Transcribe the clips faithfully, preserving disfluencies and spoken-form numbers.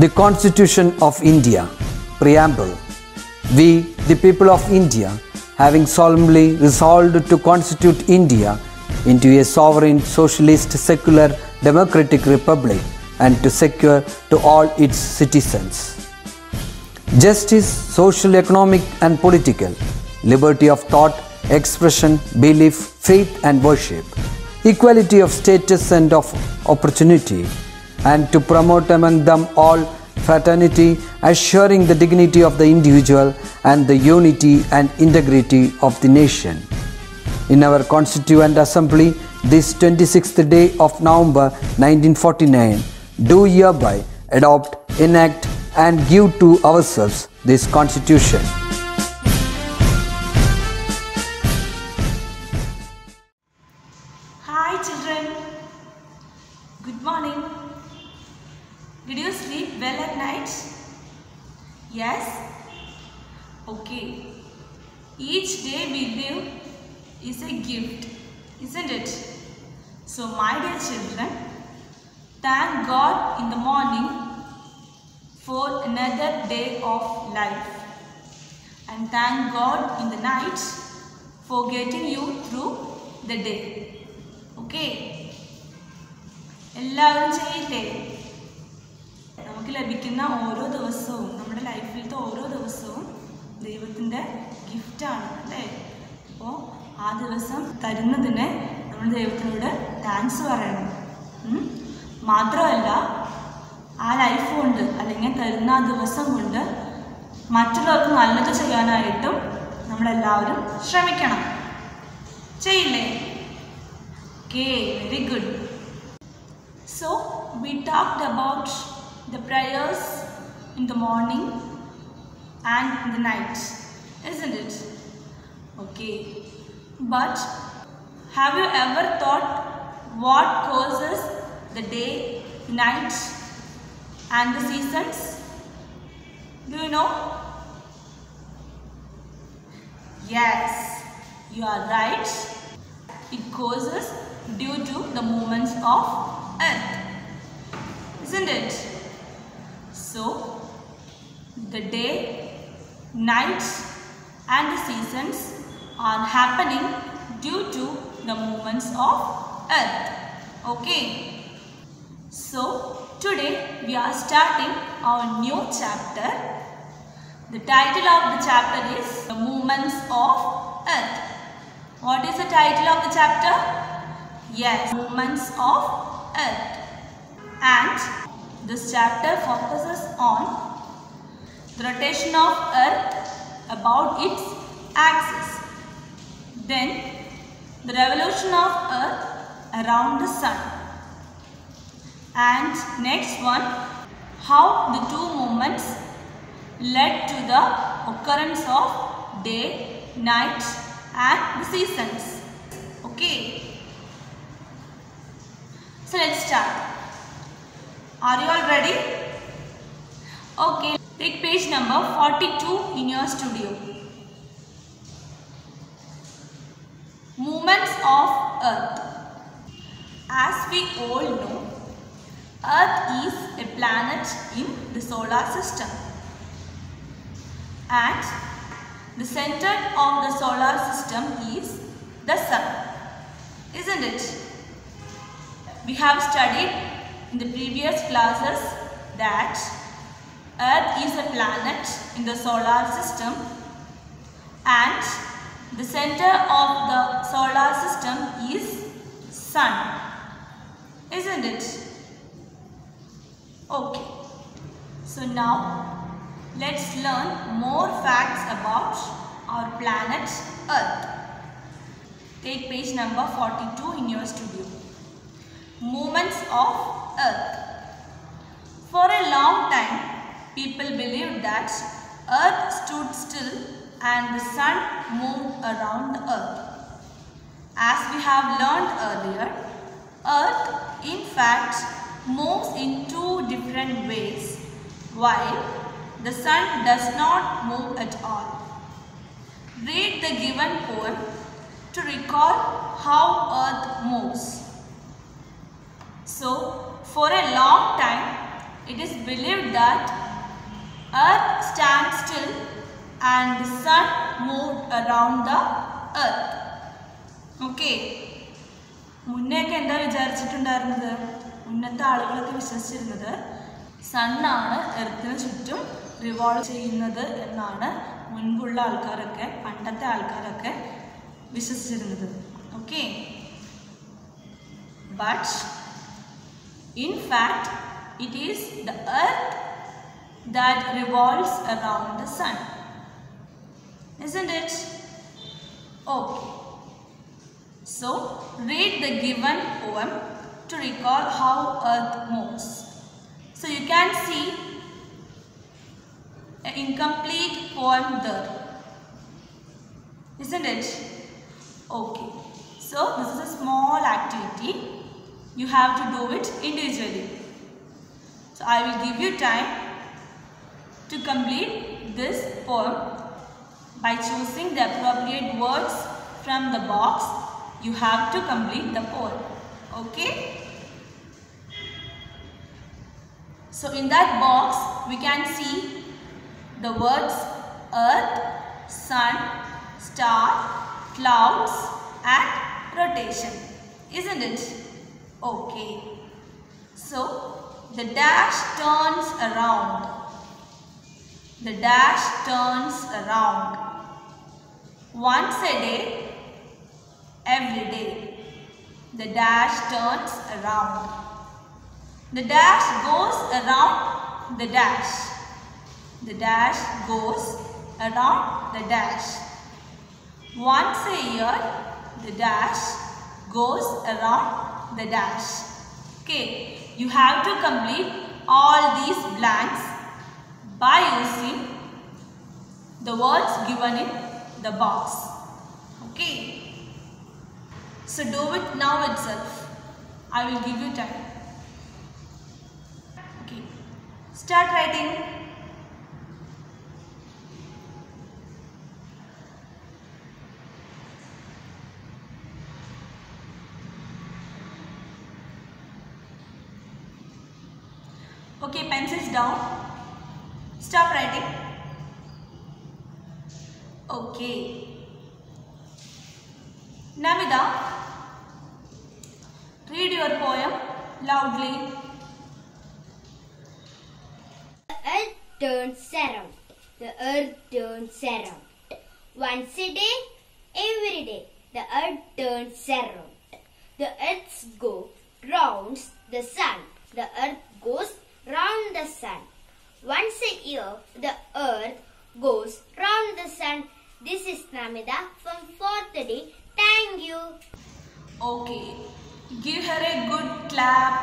The Constitution of India. Preamble. We, the people of India, having solemnly resolved to constitute India into a sovereign, socialist, secular, democratic republic and to secure to all its citizens justice, social, economic and political, liberty of thought, expression, belief, faith and worship, equality of status and of opportunity, and to promote among them all fraternity, assuring the dignity of the individual and the unity and integrity of the nation. In our Constituent Assembly, this twenty-sixth day of November nineteen forty-nine, do hereby adopt, enact and give to ourselves this Constitution. Hi children, good morning. Did you sleep well at night? Yes? Okay. Each day we live is a gift, isn't it? So my dear children, thank God in the morning for another day of life, and thank God in the night for getting you through the day. Okay? എല്ലാവരും ചെയ്യില്ലേ? നമുക്ക് ലഭിക്കുന്ന ഓരോ ദിവസവും നമ്മുടെ ലൈഫിലത്തെ ഓരോ ദിവസവും ദൈവത്തിൻ്റെ ഗിഫ്റ്റാണ് അല്ലേ? അപ്പോൾ ആ ദിവസം തരുന്നതിന് നമ്മൾ ദൈവത്തിനോട് താങ്ക്സ് പറയണം. മാത്രമല്ല ആ ലൈഫ് കൊണ്ട് അല്ലെങ്കിൽ തരുന്ന ആ ദിവസം കൊണ്ട് മറ്റുള്ളവർക്ക് നല്ലത് ചെയ്യാനായിട്ടും നമ്മളെല്ലാവരും ശ്രമിക്കണം. ചെയ്യില്ലേ? Okay, very good. So we talked about the prayers in the morning and in the night, isn't it? Okay, but have you ever thought what causes the day, night and the seasons? Do you know? Yes, you are right. It causes due to the movements of Earth, isn't it? So the day, night and the seasons are happening due to the movements of Earth. Okay, so today we are starting our new chapter. The title of the chapter is The Movements of Earth. What is the title of the chapter? Yes, Movements of Earth. And this chapter focuses on the rotation of Earth about its axis, then the revolution of Earth around the Sun, and next one, how the two movements led to the occurrence of day, night and the seasons. Okay, so let's start. Are you all ready? Okay, take page number forty-two in your studio. Movements of Earth. As we all know, Earth is a planet in the solar system, and the center of the solar system is the Sun, isn't it? We have studied in the previous classes that Earth is a planet in the solar system and the center of the solar system is Sun, isn't it? Okay, so now let's learn more facts about our planet Earth. Take page number forty-two in your studio. Movements of Earth. For a long time, people believed that Earth stood still and the Sun moved around the Earth. As we have learned earlier, Earth in fact moves in two different ways, while the Sun does not move at all. Read the given poem to recall how Earth moves. So, for a long time, it is believed that Earth stands still and the sun moved around the Earth. Okay. മുന്നേയൊക്കെ എന്താ വിചാരിച്ചിട്ടുണ്ടായിരുന്നത്? മുന്നത്തെ ആളുകളൊക്കെ വിശ്വസിച്ചിരുന്നത് സണ്ണാണ് എർത്തിന് ചുറ്റും revolve ചെയ്യുന്നത് എന്നാണ് മുൻപുള്ള ആൾക്കാരൊക്കെ, പണ്ടത്തെ ആൾക്കാരൊക്കെ വിശ്വസിച്ചിരുന്നത്. Okay. But in fact it is the earth that revolves around the sun. Isn't it? Okay. So, read the given poem to recall how earth moves. So, you can see an incomplete poem there. Isn't it? Okay. So, this is a small activity. You have to do it individually. So, I will give you time to complete this poem by choosing the appropriate words from the box. You have to complete the poem. Okay? So, in that box, we can see the words earth, sun, star, clouds and rotation. Isn't it? Okay. So, the dash turns around. The dash turns around. Once a day, every day. The dash turns around. The dash goes around the dash. The dash goes around the dash. Once a year, the dash goes around the dash. Okay. You have to complete all these blanks by using the words given in the box. Okay. So do it now itself. I will give you time. Okay. Start writing. Okay, pencils down. Stop writing. Okay. Namida, read your poem loudly. The earth turns around. The earth turns around. Once a day, every day, the earth turns around. The earth goes round the sun. The earth goes round the sun. Once a year, the earth goes round the sun. This is Namida from fourth D. Thank you. Okay. Give her a good clap.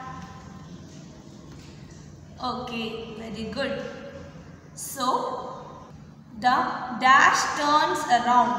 Okay. Very good. So, the dash turns around.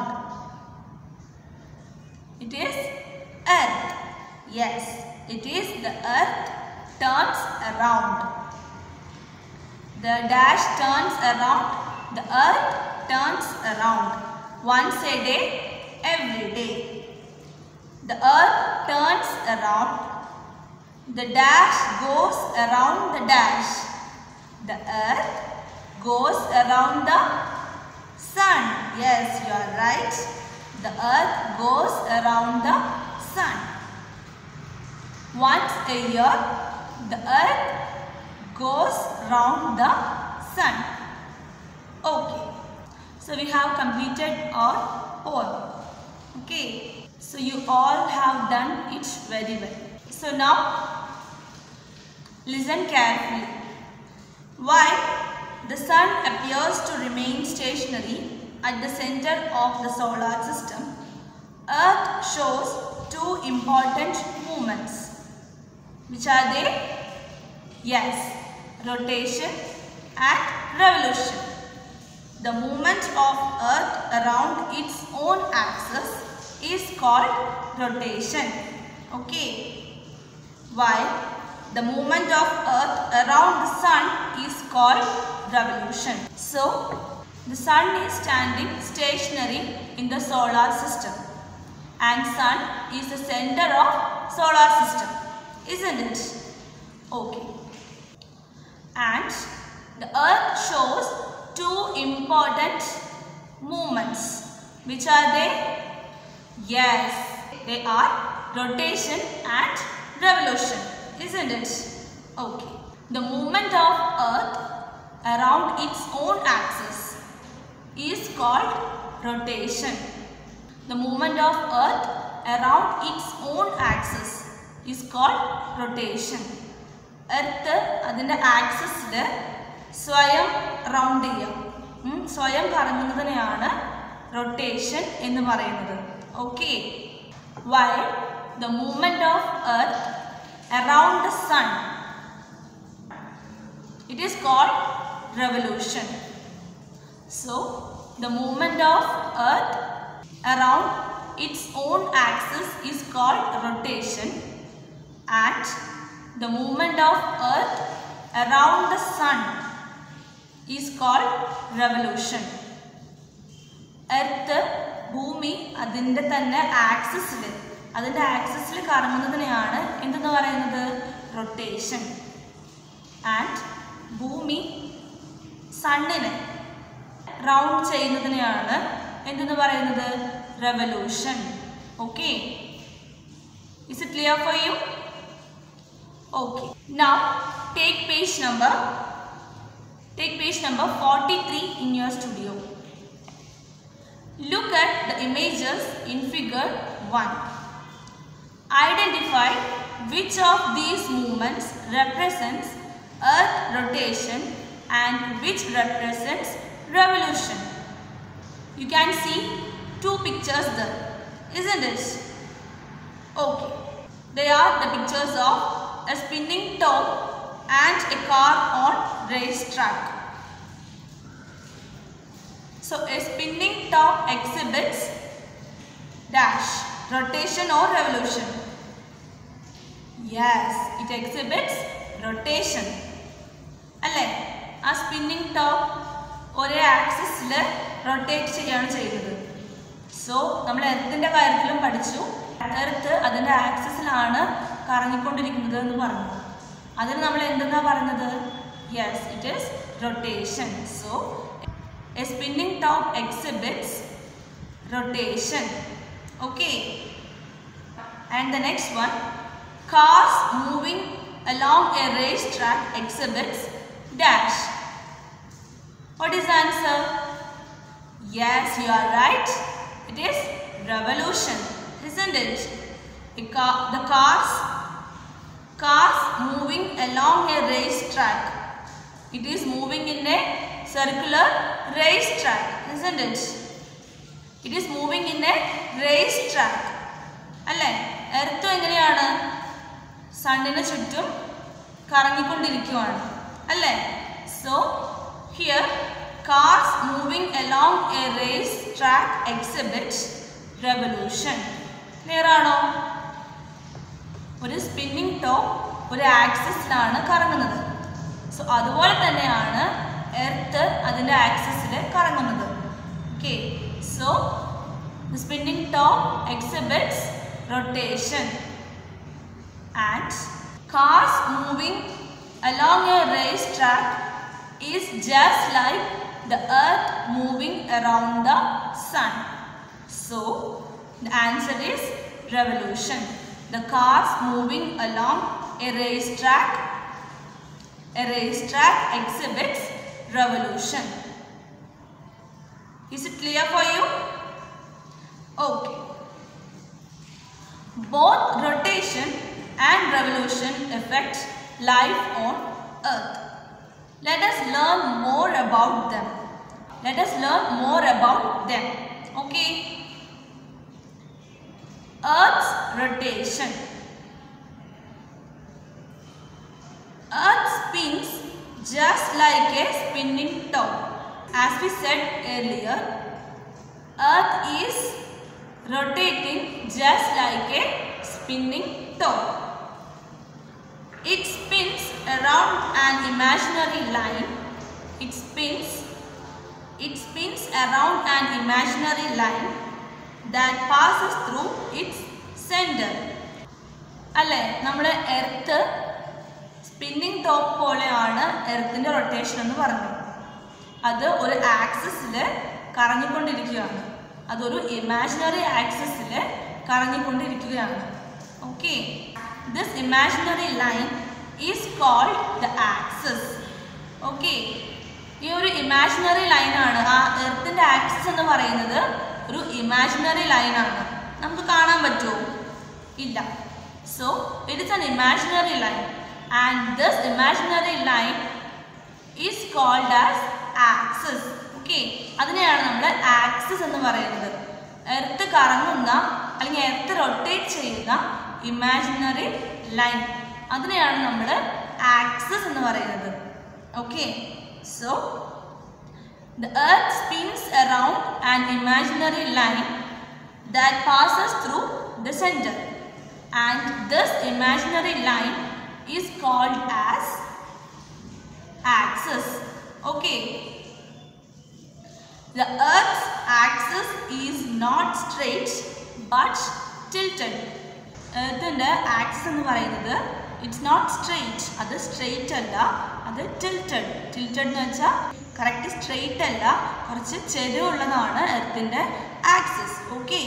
It is earth. Yes. It is the earth turns around. The dash turns around. The earth turns around. Once a day, every day. The earth turns around. The dash goes around the dash. The earth goes around the sun. Yes, you are right. The earth goes around the sun. Once a year, the earth goes round the sun. Okay. So we have completed our poem. Okay. So you all have done it very well. So now listen carefully. Why the sun appears to remain stationary at the center of the solar system, Earth shows two important movements. Which are they? Yes, rotation and revolution. The movement of Earth around its own axis is called rotation. Okay. While the movement of Earth around the sun is called revolution. So, the sun is standing stationary in the solar system and sun is the center of solar system. Isn't it? Okay. and the earth shows two important movements. Which are they? Yes, they are rotation and revolution, isn't it? Okay. The movement of earth around its own axis is called rotation. The movement of earth around its own axis is called rotation. Earth adinte axis il swayam round cheyam swayam karangunnathineയാണ് rotation ennu parayunnathu. Okay. While the movement of earth around the sun, it is called revolution. So the movement of earth around its own axis is called rotation, and the movement of earth around the sun is called revolution. Earth ഭൂമി അതിൻ്റെ തന്നെ ആക്സിസിൽ അതിൻ്റെ ആക്സിസിൽ കറങ്ങുന്നതിനെയാണ് എന്തെന്ന് പറയുന്നത്? Rotation. And ഭൂമി സണ്ണിനെ round ചെയ്യുന്നതിനെയാണ് എന്തെന്ന് പറയുന്നത്? revolution. Okay. Is it clear for you? Okay. Now take page number take page number forty-three in your studio. Look at the images in figure one. Identify which of these movements represents earth rotation and which represents revolution. You can see two pictures there, isn't it? Okay. They are the pictures of a spinning top and a car on racetrack. So a spinning top exhibits dash rotation or revolution. Yes, it exhibits rotation. Alle a spinning top ore axis il rotate cheyana cheyunnathu. So നമ്മൾ എർത്തിന്റെ കാര്യത്തിലും പഠിച്ചു. Earth അതിന്റെ ആക്സിസിലാണ് കറങ്ങിക്കൊണ്ടിരിക്കുന്നത് എന്ന് പറഞ്ഞു. അതിന് നമ്മൾ എന്തെന്നാ പറഞ്ഞത്? Yes, it is rotation. So a spinning top exhibits rotation. Okay. And the next one, cars moving along a racetrack exhibits dash. What is the answer? Yes, you are right. It is revolution, isn't it? A car, the cars, cars moving along a racetrack. It is moving in a circular racetrack, isn't it? It is moving in a racetrack. Alle, earth enganeyana sunine chuttum karangikondirikkuvaanu. Alle, so here cars moving along a racetrack exhibits revolution. Clear aano? Oru spinning top oru axis ilana karangunnathu. So adupole thaneyana earth adinte axis il karangunnathu. Okay. So the spinning top exhibits rotation, and cars moving along a racetrack is just like the earth moving around the sun. So the answer is revolution. The cars moving along a racetrack a racetrack exhibits revolution. Is it clear for you? Okay. Both rotation and revolution affect life on earth. Let us learn more about them. Let us learn more about them. Okay. Earth's rotation. Earth spins just like a spinning top. As we said earlier, earth is rotating just like a spinning top. It spins around an imaginary line. It spins it spins around an imaginary line that passes through its center. Alle, nammale earth spinning top പോലെയാണ് എർത്തിൻ്റെ rotation എന്ന് പറഞ്ഞു. അത് ഒരു ആക്സിസിൽ കറങ്ങിക്കൊണ്ടിരിക്കുകയാണ്. അതൊരു imaginary ആക്സിസിൽ കറങ്ങിക്കൊണ്ടിരിക്കുകയാണ്. Okay, this imaginary line is called the axis. Okay, ഈ ഒരു ഇമാജിനറി ലൈനാണ്, ആ എർത്തിൻ്റെ ആക്സിസ് എന്ന് പറയുന്നത് ഒരു ഇമാജിനറി ലൈനാണ്. നമുക്ക് കാണാൻ പറ്റുമോ? ഇല്ല. So it is an imaginary line and this imaginary line is called as axis. Okay, അതിനെയാണ് നമ്മൾ ആക്സിസ് എന്ന് പറയുന്നത്. എർത്ത് കറങ്ങുന്ന അല്ലെങ്കിൽ എർത്ത് റൊട്ടേറ്റ് ചെയ്യുന്ന ഇമാജിനറി ലൈൻ, അതിനെയാണ് നമ്മൾ ആക്സിസ് എന്ന് പറയുന്നത്. Okay, so the earth spins around an imaginary line that passes through the center, and this imaginary line is called as axis. Okay, the earth's axis is not straight but tilted. എർത്തിൻ്റെ axis എന്ന് പറയുന്നത് it's not straight, അത് straight അല്ല, അത് tilted. Tilted എന്ന് വെച്ചാൽ correct straight അല്ല, കുറച്ച് ചെരിവുള്ളതാണ് എർത്തിൻ്റെ axis. Okay,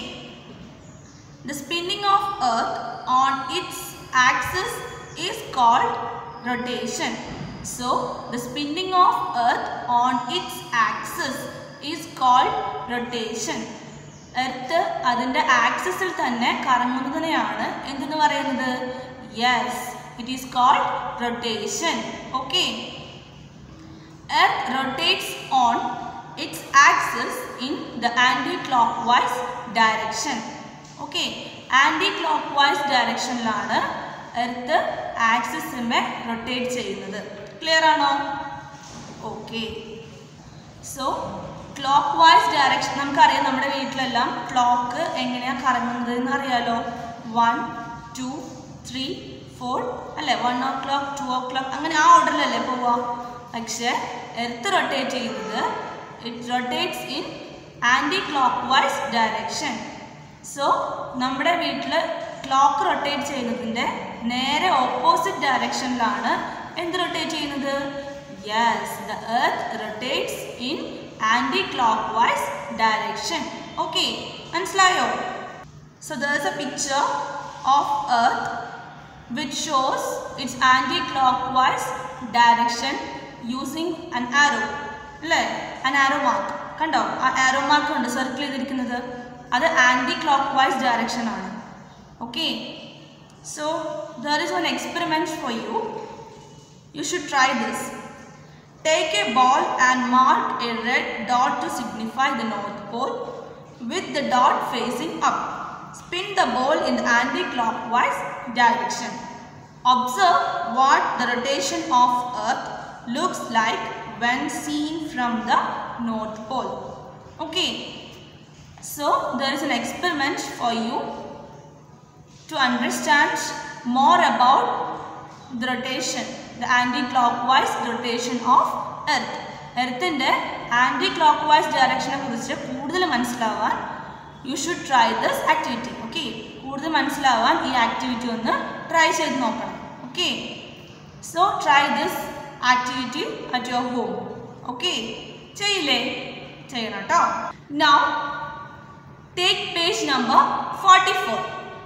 the spinning of earth on its axis is called rotation. So the spinning of earth on its axis is called rotation. Earth അതിൻ്റെ ആക്സിസിൽ തന്നെ കറങ്ങുന്നതിനെയാണ് എന്തെന്ന് പറയുന്നത്? Yes, it is called rotation. Okay, Earth rotates on its axis in the anti-clockwise direction. Okay, anti-clockwise directionലാണ് earth ആക്സിസിനെ rotate ചെയ്യുന്നത്. Clear ആണോ? Okay, so clock vice direction നമുക്കറിയാം. നമ്മുടെ വീട്ടിലെല്ലാം ക്ലോക്ക് എങ്ങനെയാണ് കറങ്ങുന്നത് എന്ന് അറിയാലോ. വൺ ടു ത്രീ ഫോർ അല്ലേ, one o'clock two o'clock അങ്ങനെ ആ ഓർഡറിലല്ലേ പോവുക. പക്ഷേ എർത്ത് റൊട്ടേറ്റ് ചെയ്യുന്നത് it rotates in anti clock vice direction. So നമ്മുടെ വീട്ടിൽ ക്ലോക്ക് റൊട്ടേറ്റ് ചെയ്യുന്നതിൻ്റെ നേരെ ഓപ്പോസിറ്റ് ഡയറക്ഷനിലാണ് എന്ത് റൊട്ടേറ്റ് ചെയ്യുന്നത്? Yes, the earth rotates in anti clock vice direction. Okay, മനസ്സിലായോ? So there is a picture of earth which shows its anti-clockwise direction using an arrow. അല്ലേ, an arrow mark കണ്ടോ? ആ arrow mark ഉണ്ട് circle ചെയ്തിരിക്കുന്നത്, അത് anti clock vice direction ആണ്. Okay, so there is one experiment for you. You should try this. Take a ball and mark a red dot to signify the North Pole with the dot facing up. Spin the ball in the anti-clockwise direction. Observe what the rotation of Earth looks like when seen from the North Pole. Okay, so there is an experiment for you to understand more about the rotation, the anti-clockwise rotation of Earth. Earth's anti-clockwise direction കുറിച്ച് കൂടുതൽ മനസ്സിലാവാൻ you should try this activity. Okay, കൂടുതൽ മനസ്സിലാവാൻ ഈ activity ഒന്ന് try ചെയ്ത് നോക്കണം. Okay, so try this activity at your home. Okay, ചെയ്യില്ലേ? ചെയ്യണം കേട്ടോ. Now take page number forty-four.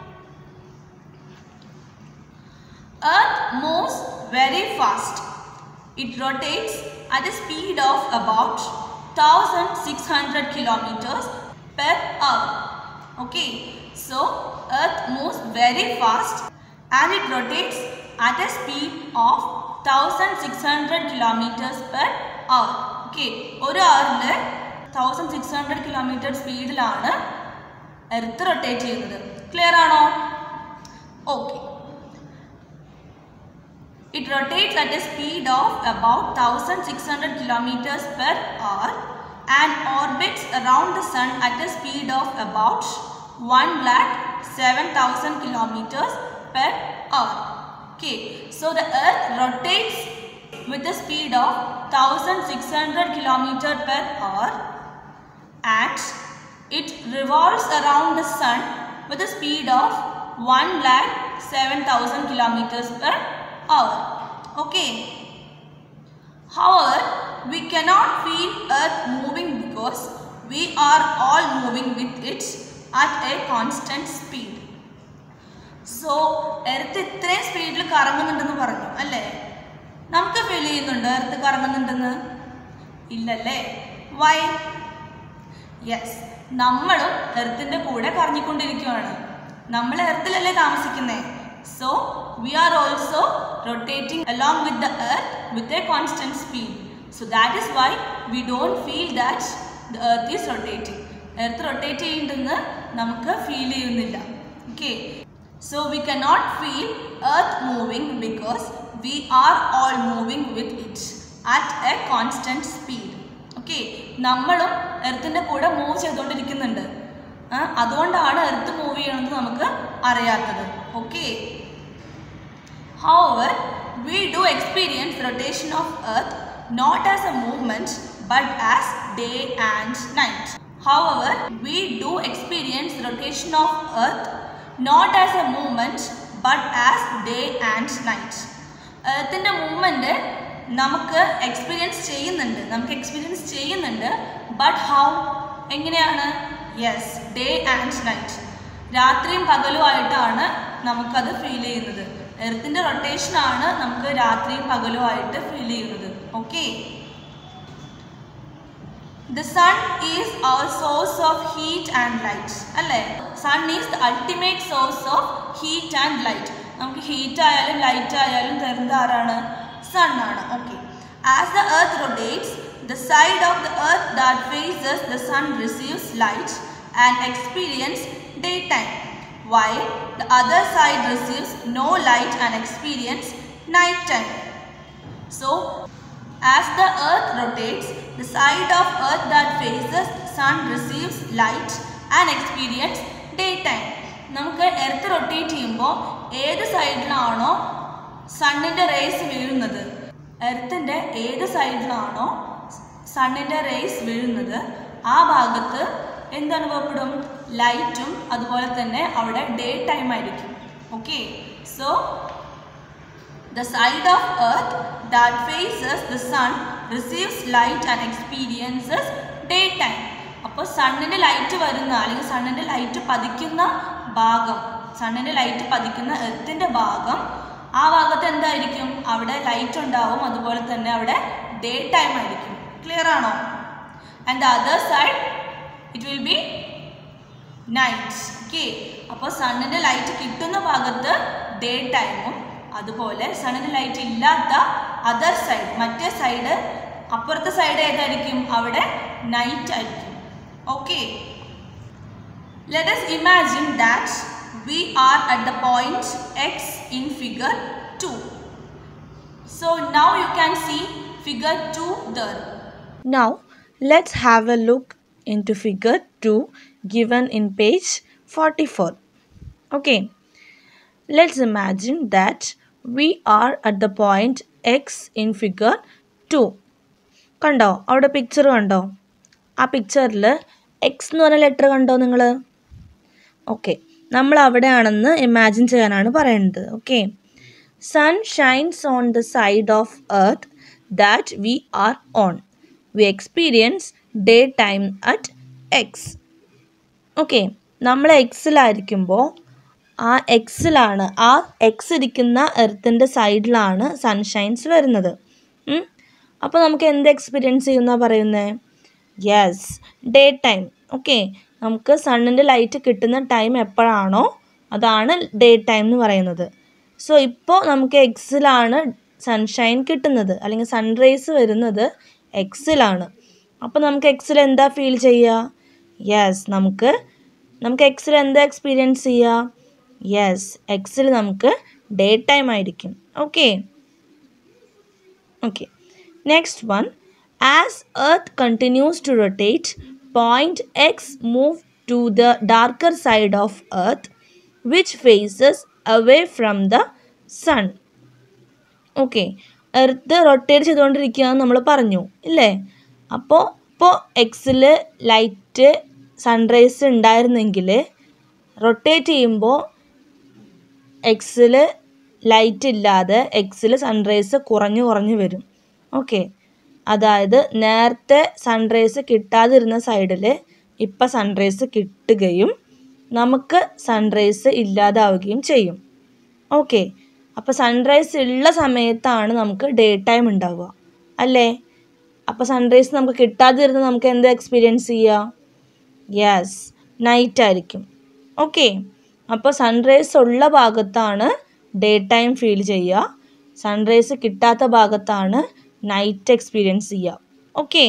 Earth moves very fast. It rotates at a speed of about one thousand six hundred kilometers per hour. Okay, so Earth moves very fast and it rotates at a speed of one thousand six hundred kilometers per hour. Okay, ഒരു hourൽ one thousand six hundred kilometers സ്പീഡിലാണ് earth rotate ചെയ്യുന്നത്. Clear ആണോ? Okay, it rotates at a speed of about one thousand six hundred kilometers per hour and orbits around the sun at a speed of about one lakh seven thousand kilometers per hour. Okay, so the earth rotates with the speed of one thousand six hundred kilometers per hour and it revolves around the sun with a speed of one lakh seven thousand kilometers per hour. Okay. However, we cannot feel Earth moving because we are all moving with it at a constant speed. So, Earth ഇത്രയും സ്പീഡിൽ കറങ്ങുന്നുണ്ടെന്ന് പറഞ്ഞു അല്ലേ? നമുക്ക് feel ചെയ്യുന്നുണ്ട് Earth കറങ്ങുന്നുണ്ടെന്ന്? ഇല്ലല്ലേ? Why? Yes, നമ്മളും Earthന്റെ കൂടെ കറങ്ങിക്കൊണ്ടിരിക്കുകയാണ്. നമ്മൾ Earthലല്ലേ താമസിക്കുന്നത്. So, we are also rotating along with the Earth with a constant speed. So, that is why we don't feel that the Earth is rotating. Earth rotate ചെയ്യുന്നുണ്ടെന്ന് നമുക്ക് feel ചെയ്യുന്നില്ല. Okay. So, we cannot feel Earth moving because we are all moving with it at a constant speed. Okay. നമ്മളും Earthന്റെ കൂടെ move ചെയ്തുകൊണ്ടിരിക്കുന്നുണ്ട്. അതുകൊണ്ടാണ് Earth move ചെയ്യണമെന്ന് നമുക്ക് അറിയാത്തത്. Okay. However, we do experience rotation of Earth not as a movement but as day and night. However, we do experience rotation of Earth not as a movement but as day and night. Earthന്റെ movement നമുക്ക് experience ചെയ്യുന്നുണ്ട് നമുക്ക് experience ചെയ്യുന്നുണ്ട് but how എങ്ങനെയാണ്? Yes, day and night. രാത്രിയും പകലും ആയിട്ടാണ് നമുക്കത് ഫീൽ ചെയ്യുന്നത്. എർത്തിന്റെ റൊട്ടേഷൻ ആണ് നമുക്ക് രാത്രിയും പകലും ആയിട്ട് ഫീൽ ചെയ്യുന്നത്. Okay. The sun is our source of heat and light. അല്ലേ? Sun is the ultimate source of heat and light. നമുക്ക് ഹീറ്റ് ആയാലും ലൈറ്റ് ആയാലും തരുന്നത് ആരാണ്? സൺ ആണ്. Okay. As the earth rotates, the side of the earth that faces the sun receives light and experience daytime, while the other side receives no light and experience night time. So, as the earth rotates, the side of earth that faces the sun receives light and experience daytime. നമുക്ക് earth rotate ചെയ്യുമ്പോൾ ഏത് സൈഡിലാണോ സണ്ണിൻ്റെ raise വീഴുന്നത്, എർത്തിൻ്റെ ഏത് സൈഡിലാണോ സണ്ണിൻ്റെ raise വീഴുന്നത് ആ ഭാഗത്ത് എന്തനുഭവപ്പെടും? ലൈറ്റും അതുപോലെ തന്നെ അവിടെ ഡേ ടൈം ആയിരിക്കും. Okay. So the side of earth that faces the sun receives light and experiences daytime. അപ്പോൾ സണ്ണിൻ്റെ ലൈറ്റ് വരുന്ന അല്ലെങ്കിൽ സണ്ണിൻ്റെ ലൈറ്റ് പതിക്കുന്ന ഭാഗം സണ്ണിൻ്റെ ലൈറ്റ് പതിക്കുന്ന എർത്തിൻ്റെ ഭാഗം ആ ഭാഗത്ത് എന്തായിരിക്കും? അവിടെ ലൈറ്റ് ഉണ്ടാവും, അതുപോലെ തന്നെ അവിടെ ഡേ ടൈം ആയിരിക്കും. ക്ലിയർ ആണോ? And the other side it will be night. Okay. അപ്പോൾ സണ്ണിൻ്റെ ലൈറ്റ് കിട്ടുന്ന ഭാഗത്ത് ഡേ ടൈമും അതുപോലെ സണ്ണിന് ലൈറ്റ് ഇല്ലാത്ത അതർ സൈഡ് മറ്റേ സൈഡ് അപ്പുറത്തെ സൈഡ് ഏതായിരിക്കും? അവിടെ നൈറ്റ് ആയിരിക്കും. Okay. Let us imagine that we are at the point X in figure two. So now you can see figure two there. Now let's have a look into figure two given in page forty-four. Okay. Let's imagine that we are at the point X in figure two. കണ്ടോ? അവിടെ picture കണ്ടോ? ആ പിക്ചറിൽ X എന്ന് പറഞ്ഞ letter കണ്ടോ നിങ്ങൾ? Okay. നമ്മൾ അവിടെയാണെന്ന് ഇമാജിൻ ചെയ്യാനാണ് പറയുന്നത്. Okay. Sun shines on the side of earth that we are on. We experience day time at X. Okay. നമ്മൾ എക്സിലായിരിക്കുമ്പോൾ ആ എക്സിലാണ് ആ എക്സ് ഇരിക്കുന്ന എർത്തിൻ്റെ സൈഡിലാണ് സൺഷൈൻസ് വരുന്നത്. അപ്പോൾ നമുക്ക് എന്ത് എക്സ്പീരിയൻസ് ചെയ്യുന്ന പറയുന്നത്? Yes, day time. ഓക്കെ. നമുക്ക് സണ്ണിൻ്റെ ലൈറ്റ് കിട്ടുന്ന ടൈം എപ്പോഴാണോ അതാണ് ഡേ ടൈം എന്ന് പറയുന്നത്. സോ ഇപ്പോൾ നമുക്ക് എക്സിലാണ് സൺഷൈൻ കിട്ടുന്നത് അല്ലെങ്കിൽ സൺറൈസ് വരുന്നത് എക്സിലാണ്. അപ്പോൾ നമുക്ക് എക്സിൽ എന്താ ഫീൽ ചെയ്യുക? യെസ്, നമുക്ക് നമുക്ക് എക്സിൽ എന്താ എക്സ്പീരിയൻസ് ചെയ്യുക? യെസ്, എക്സിൽ നമുക്ക് ഡേ ടൈം ആയിരിക്കും. Okay. Okay. Next one. As earth continues to rotate, point X move to the darker side of earth which faces away from the sun. Okay. Earth rotate ചെയ്തുകൊണ്ടിരിക്കുകയെന്ന് നമ്മൾ പറഞ്ഞു ഇല്ലേ? അപ്പോൾ ഇപ്പോൾ എക്സിൽ ലൈറ്റ് സൺറൈസ് ഉണ്ടായിരുന്നെങ്കിൽ rotate ചെയ്യുമ്പോൾ എക്സിൽ ലൈറ്റ് ഇല്ലാതെ എക്സിൽ സൺറൈസ് കുറഞ്ഞു കുറഞ്ഞു വരും. ഓക്കെ, അതായത് നേരത്തെ സൺറൈസ് കിട്ടാതിരുന്ന സൈഡിൽ ഇപ്പം സൺറൈസ് കിട്ടുകയും നമുക്ക് സൺറൈസ് ഇല്ലാതാവുകയും ചെയ്യും. ഓക്കെ, അപ്പോൾ സൺറൈസ് ഉള്ള സമയത്താണ് നമുക്ക് ഡേ ടൈം ഉണ്ടാവുക അല്ലേ? അപ്പോൾ സൺറൈസ് നമുക്ക് കിട്ടാതിരുന്ന നമുക്ക് എന്താ എക്സ്പീരിയൻസ് ചെയ്യുക? യെസ്, നൈറ്റ് ആയിരിക്കും. ഓക്കെ, അപ്പോൾ സൺറൈസ് ഉള്ള ഭാഗത്താണ് ഡേ ടൈം ഫീൽ ചെയ്യുക, സൺറൈസ് കിട്ടാത്ത ഭാഗത്താണ് നൈറ്റ് എക്സ്പീരിയൻസ് ചെയ്യുക. Okay,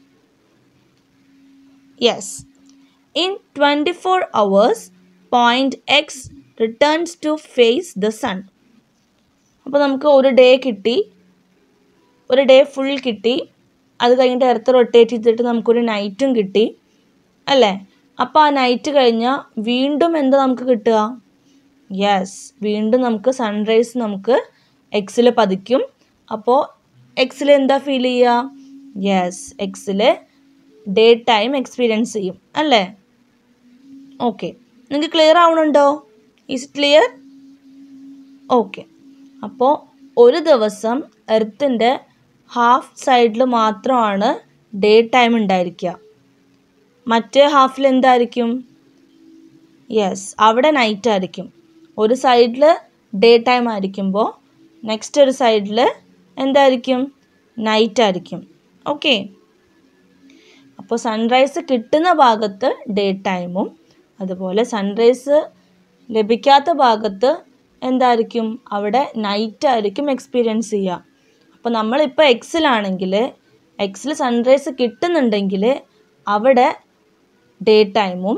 yes. In twenty four hours point X returns to face the sun. അപ്പോൾ നമുക്ക് ഒരു ഡേ കിട്ടി, ഒരു ഡേ ഫുൾ കിട്ടി, അത് കഴിഞ്ഞിട്ട് എർത്ത് റൊട്ടേറ്റ് ചെയ്തിട്ട് നമുക്കൊരു നൈറ്റും കിട്ടി അല്ലേ? അപ്പോൾ ആ നൈറ്റ് കഴിഞ്ഞാൽ വീണ്ടും എന്താ നമുക്ക് കിട്ടുക? യെസ്, വീണ്ടും നമുക്ക് സൺറൈസ് നമുക്ക് എക്സിൽ പതിക്കും. അപ്പോൾ എക്സിൽ എന്താ ഫീൽ ചെയ്യുക? യെസ്, എക്സിൽ ഡേ ടൈം എക്സ്പീരിയൻസ് ചെയ്യും അല്ലേ? ഓക്കെ, നിങ്ങൾക്ക് ക്ലിയർ ആവണുണ്ടോ? Is it clear? ഓക്കെ, അപ്പോൾ ഒരു ദിവസം എർത്തിൻ്റെ ഹാഫ് സൈഡിൽ മാത്രമാണ് ഡേ ടൈം ഉണ്ടായിരിക്കുക, മറ്റേ ഹാഫിൽ എന്തായിരിക്കും? യെസ്, അവിടെ നൈറ്റ് ആയിരിക്കും. ഒരു സൈഡിൽ ഡേ ടൈം ആയിരിക്കുമ്പോൾ നെക്സ്റ്റ് ഒരു സൈഡിൽ എന്തായിരിക്കും? നൈറ്റ് ആയിരിക്കും. ഓക്കെ, അപ്പോൾ സൺറൈസ് കിട്ടുന്ന ഭാഗത്ത് ഡേ ടൈമും അതുപോലെ സൺറൈസ് ലഭിക്കാത്ത ഭാഗത്ത് എന്തായിരിക്കും? അവിടെ നൈറ്റ് ആയിരിക്കും എക്സ്പീരിയൻസ് ചെയ്യുക. അപ്പോൾ നമ്മളിപ്പോൾ എക്സിലാണെങ്കിൽ എക്സിൽ സൺറൈസ് കിട്ടുന്നുണ്ടെങ്കിൽ അവിടെ ഡേ ടൈമും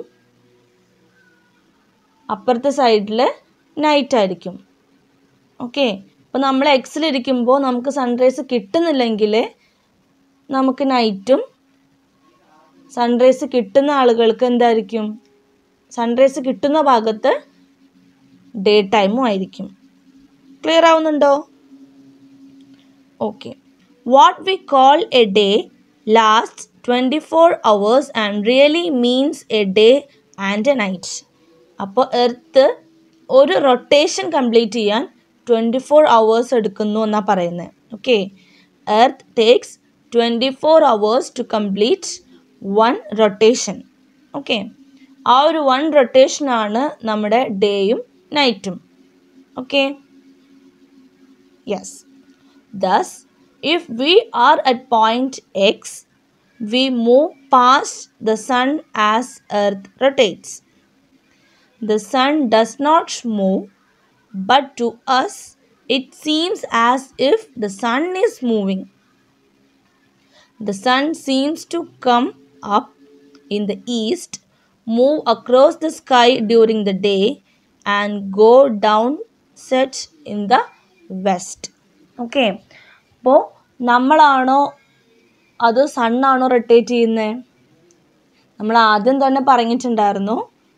അപ്പുറത്തെ സൈഡിൽ നൈറ്റ് ആയിരിക്കും. ഓക്കെ, അപ്പോൾ നമ്മൾ എക്സിലിരിക്കുമ്പോൾ നമുക്ക് സൺറൈസ് കിട്ടുന്നില്ലെങ്കിൽ നമുക്ക് നൈറ്റും, സൺറൈസ് കിട്ടുന്ന ആളുകൾക്ക് എന്തായിരിക്കും? സൺറൈസ് കിട്ടുന്ന ഭാഗത്ത് ഡേ ടൈമും ആയിരിക്കും. ക്ലിയർ ആവുന്നുണ്ടോ? Okay, what we call a day last twenty four hours and really means a day and a night. അപ്പോൾ എർത്ത് ഒരു റൊട്ടേഷൻ കംപ്ലീറ്റ് ചെയ്യാൻ ട്വൻറ്റി ഫോർ അവേഴ്സ് എടുക്കുന്നു എന്നാണ് പറയുന്നത്. Okay, earth takes twenty four hours to complete one rotation. Okay, ആ ഒരു one റൊട്ടേഷനാണ് നമ്മുടെ ഡേയും നൈറ്റും. Okay, yes. Thus, if we are at point X, we move past the sun as Earth rotates. The sun does not move, but to us it seems as if the sun is moving. The sun seems to come up in the east, move across the sky during the day, and go down set in the west. Okay, അപ്പോൾ നമ്മളാണോ അത് സണ്ണാണോ rotate ചെയ്യുന്നത്? നമ്മൾ ആദ്യം തന്നെ പറഞ്ഞിട്ടുണ്ടായിരുന്നു.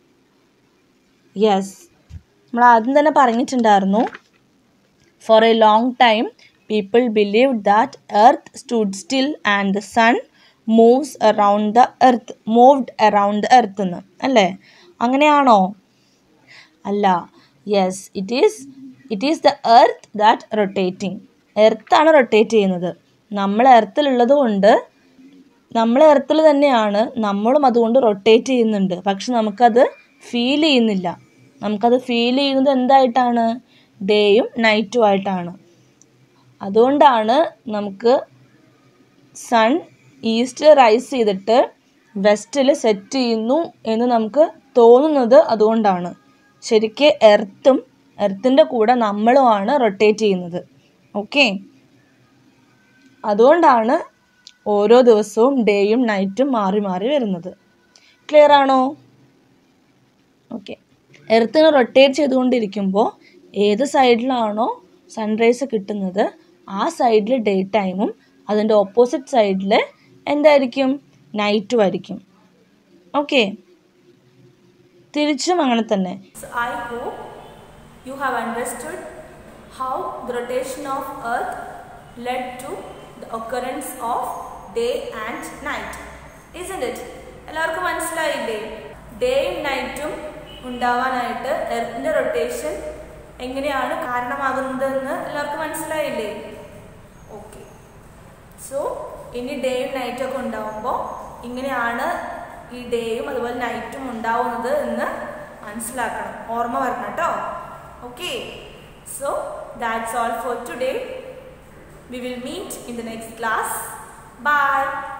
Yes, നമ്മൾ ആദ്യം തന്നെ പറഞ്ഞിട്ടുണ്ടായിരുന്നു. For a long time people believe that earth stood still and the sun moves around the earth moved around the earth എന്ന് അല്ലേ? അങ്ങനെയാണോ? അല്ല. Yes, it is it is the earth that rotating. എർത്താണ് rotate ചെയ്യുന്നത്. നമ്മൾ എർത്തിലുള്ളത് കൊണ്ട് നമ്മൾ എർത്തിൽ തന്നെയാണ്, നമ്മളും അതുകൊണ്ട് റൊട്ടേറ്റ് ചെയ്യുന്നുണ്ട്. പക്ഷെ നമുക്കത് ഫീൽ ചെയ്യുന്നില്ല. നമുക്കത് ഫീൽ ചെയ്യുന്നത് എന്തായിട്ടാണ്? ഡേയും നൈറ്റും ആയിട്ടാണ്. അതുകൊണ്ടാണ് നമുക്ക് സൺ ഈസ്റ്റ് റൈസ് ചെയ്തിട്ട് വെസ്റ്റിൽ സെറ്റ് ചെയ്യുന്നു എന്ന് നമുക്ക് തോന്നുന്നത്. അതുകൊണ്ടാണ് ശരിക്ക് എർത്തും എർത്തിൻ്റെ കൂടെ നമ്മളുമാണ് റൊട്ടേറ്റ് ചെയ്യുന്നത്. ഓക്കെ, അതുകൊണ്ടാണ് ഓരോ ദിവസവും ഡേയും നൈറ്റും മാറി മാറി വരുന്നത്. ക്ലിയർ ആണോ? ഓക്കെ, എർത്തിനെ റൊട്ടേറ്റ് ചെയ്തുകൊണ്ടിരിക്കുമ്പോൾ ഏത് സൈഡിലാണോ സൺറൈസ് കിട്ടുന്നത് ആ സൈഡിൽ ഡേ ടൈമും അതിൻ്റെ ഓപ്പോസിറ്റ് സൈഡിൽ എന്തായിരിക്കും? നൈറ്റും ആയിരിക്കും. ഓക്കെ, തിരിച്ചും അങ്ങനെ തന്നെ. I hope you have understood how the rotation of earth led to the occurrence of day and night, isn't it? എല്ലാവർക്കും മനസ്സിലായില്ലേ? ഡേയും നൈറ്റും ഉണ്ടാവാനായിട്ട് എർത്തിൻ്റെ റൊട്ടേഷൻ എങ്ങനെയാണ് കാരണമാകുന്നതെന്ന് എല്ലാവർക്കും മനസ്സിലായില്ലേ? ഓക്കെ. സോ ഇനി ഡേയും നൈറ്റൊക്കെ ഉണ്ടാവുമ്പോൾ ഇങ്ങനെയാണ് ഈ ഡേയും അതുപോലെ നൈറ്റും ഉണ്ടാവുന്നത് എന്ന് മനസ്സിലാക്കണം, ഓർമ്മ വരണം കേട്ടോ. Okay. So that's all for today. We will meet in the next class. Bye.